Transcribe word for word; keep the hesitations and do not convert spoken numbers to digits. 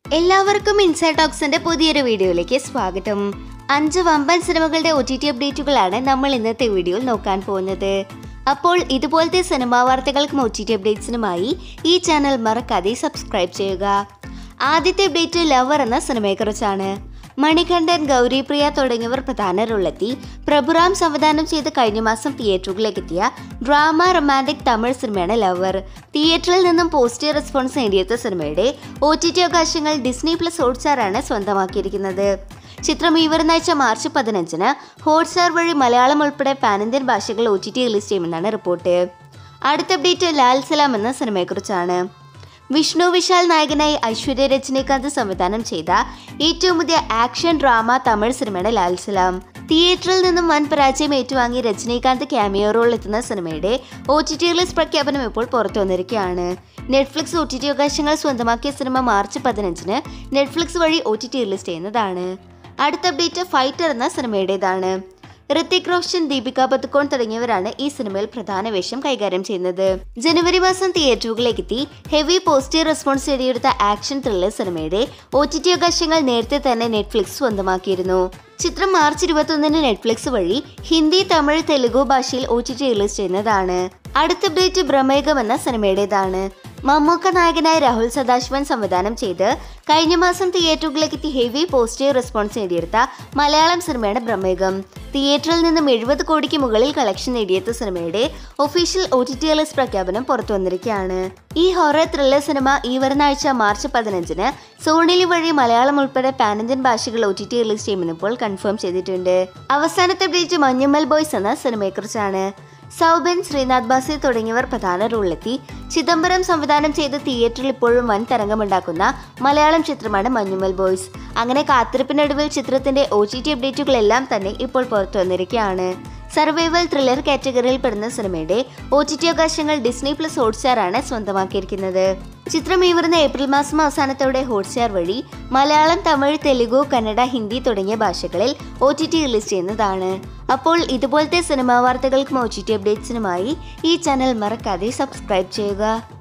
എല്ലാവർക്കും ഇൻസൈഡ് ടോക്സിന്റെ പുതിയൊരു വീഡിയോയിലേക്ക് സ്വാഗതം. അഞ്ച് വമ്പൻ സിനിമകളുടെ ഒ ടി ടി അപ്ഡേറ്റുകളാണ് നമ്മൾ ഇന്നത്തെ വീഡിയോയിൽ നോക്കാൻ പോകുന്നത്. അപ്പോൾ ഇതുപോലത്തെ സിനിമാ വാർത്തകൾക്കും ഒ ടി ടി അപ്ഡേറ്റ്സിനുമായി ഈ ചാനൽ മറക്കാതെ സബ്സ്ക്രൈബ് ചെയ്യുക. ആദ്യത്തെ അപ്ഡേറ്റ് ലവർ എന്ന സിനിമയെക്കുറിച്ചാണ്. മണികണ്ഠൻ, ഗൗരിപ്രിയ തുടങ്ങിയവർ പ്രധാന റോളെത്തി പ്രഭുറാം സംവിധാനം ചെയ്ത് കഴിഞ്ഞ മാസം തിയേറ്ററുകളിലേക്ക് എത്തിയ ഡ്രാമ റൊമാൻറ്റിക് തമിഴ് സിനിമയാണ് ലവർ. തിയേറ്ററിൽ നിന്നും പോസിറ്റീവ് റെസ്പോൺസ് നേടിയെത്ത സിനിമയുടെ ഒ ടി ടി അവകാശങ്ങൾ ഡിസ്നി പ്ലസ് ഹോട്ട്സ്റ്റാറാണ് സ്വന്തമാക്കിയിരിക്കുന്നത്. ചിത്രം ഈ വരുന്ന ആഴ്ച മാർച്ച് പതിനഞ്ചിന് ഹോട്ട്സ്റ്റാർ വഴി മലയാളം ഉൾപ്പെടെ പാൻ ഇന്ത്യൻ ഭാഷകൾ ഒ ടി ടി റിലീസ് ചെയ്യുമെന്നാണ് റിപ്പോർട്ട്. അടുത്ത അപ്ഡേറ്റ് ലാൽ സലാം എന്ന സിനിമയെക്കുറിച്ചാണ്. വിഷ്ണു വിശാൽ നായകനായി ഐശ്വര്യ രജനീകാന്ത് സംവിധാനം ചെയ്ത ഏറ്റവും പുതിയ ആക്ഷൻ ഡ്രാമ തമിഴ് സിനിമയാണ് ലാൽ സലാം. തിയേറ്ററിൽ നിന്നും വൻ പരാജയം ഏറ്റുവാങ്ങി രജനീകാന്ത് ക്യാമിയോ റോളിൽ എത്തുന്ന സിനിമയുടെ ഒ ടി ടി റിലീസ് പ്രഖ്യാപനം ഇപ്പോൾ പുറത്തു വന്നിരിക്കുകയാണ്. നെറ്റ്ഫ്ലിക്സ് ഒ ടി ടി അവകാശങ്ങൾ സ്വന്തമാക്കിയ സിനിമ മാർച്ച് പതിനഞ്ചിന് നെറ്റ്ഫ്ലിക്സ് വഴി ഒ ടി ടി റിലീസ് ചെയ്യുന്നതാണ്. അടുത്ത അപ്ഡേറ്റ് ഫൈറ്റർ എന്ന സിനിമയുടേതാണ്. ഋത്തിക് റോഷൻ, ദീപിക പദുക്കോൺ തുടങ്ങിയവരാണ് ഈ സിനിമയിൽ പ്രധാന വേഷം കൈകാര്യം ചെയ്യുന്നത്. ജനുവരി മാസം തിയേറ്ററുകളിലേക്ക് എത്തി ഹെവി പോസിറ്റീവ് റെസ്പോൺസ് നേടിയെടുത്ത ആക്ഷൻ ത്രില്ലർ സിനിമയുടെ ഒ ടി ടി അവകാശങ്ങൾ നേരത്തെ തന്നെ നെറ്റ്ഫ്ലിക്സ് സ്വന്തമാക്കിയിരുന്നു. ചിത്രം മാർച്ച് ഇരുപത്തൊന്നിന് നെറ്റ്ഫ്ലിക്സ് വഴി ഹിന്ദി, തമിഴ്, തെലുഗു ഭാഷയിൽ ഒ ടി ടി റിലീസ് ചെയ്യുന്നതാണ്. അടുത്ത അപ്ഡേറ്റ് ബ്രഹ്മയുഗം എന്ന സിനിമയുടേതാണ്. മമ്മൂക്ക നായകനായ രാഹുൽ സദാശിവൻ സംവിധാനം ചെയ്ത് കഴിഞ്ഞ മാസം തിയേറ്ററുകളിലേക്ക് എത്തി ഹെവി പോസിറ്റീവ് റെസ്പോൺസ് നേടിയെടുത്ത മലയാളം സിനിമയാണ് ബ്രഹ്മയുഗം. തിയേറ്ററിൽ നിന്നും എഴുപത് കോടിക്ക് മുകളിൽ കളക്ഷൻ നേടിയെത്ത സിനിമയുടെ official O T T release പ്രഖ്യാപനം പുറത്തു വന്നിരിക്കുകയാണ്. ഈ ഹൊറർ ത്രില്ലർ സിനിമ ഈ വരുന്ന ആഴ്ച മാർച്ച് പതിനഞ്ചിന് സോണിലി വഴി മലയാളം ഉൾപ്പെടെ പാൻ ഇന്ത്യൻ ഭാഷകൾ ഒ ടി ടി റിലീസ് ചെയ്യുമെന്ന് ഇപ്പോൾ കൺഫേം ചെയ്തിട്ടുണ്ട്. അവസാനത്തെ അപ്ഡേറ്റ് മഞ്ഞുമ്മൽ ബോയ്സ് എന്ന സിനിമയെക്കുറിച്ചാണ്. സൗബിൻ, ശ്രീനാഥ് ബാസി തുടങ്ങിയവർ പ്രധാന റോളിലെത്തി ചിദംബരം സംവിധാനം ചെയ്ത് തിയേറ്ററിൽ ഇപ്പോഴും വൻ തരംഗമുണ്ടാക്കുന്ന മലയാളം ചിത്രമാണ് മഞ്ഞുമ്മൽ ബോയ്സ്. അങ്ങനെ കാത്തിരിപ്പിനൊടുവിൽ ചിത്രത്തിന്റെ ഒ ടി ടി അപ്ഡേറ്റുകളെല്ലാം തന്നെ ഇപ്പോൾ പുറത്തു വന്നിരിക്കുകയാണ്. സർവൈവൽ ത്രില്ലർ കാറ്റഗറിയിൽ പെടുന്ന സിനിമയുടെ ഒ ടി ടി അവകാശങ്ങൾ ഡിസ്നി പ്ലസ് ഹോട്ട്സ്റ്റാറാണ് സ്വന്തമാക്കിയിരിക്കുന്നത്. ചിത്രം ഈ വരുന്ന ഏപ്രിൽ മാസം അവസാനത്തോടെ ഹോട്ട്സ്റ്റാർ വഴി മലയാളം, തമിഴ്, തെലുഗു, കന്നഡ, ഹിന്ദി തുടങ്ങിയ ഭാഷകളിൽ ഒ ടി ടി റിലീസ് ചെയ്യുന്നതാണ്. അപ്പോൾ ഇതുപോലത്തെ സിനിമാ വാർത്തകൾക്കും ഒ ടി ടി അപ്ഡേറ്റ്സിനുമായി ഈ ചാനൽ മറക്കാതെ സബ്സ്ക്രൈബ് ചെയ്യുക.